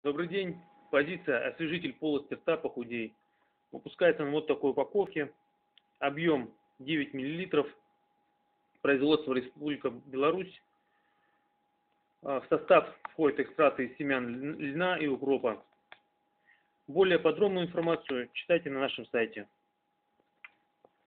Добрый день. Позиция освежитель полости рта похудей. Выпускается на вот такой упаковке. Объем 9 мл. Производство Республика Беларусь. В состав входит экстракты из семян льна и укропа. Более подробную информацию читайте на нашем сайте.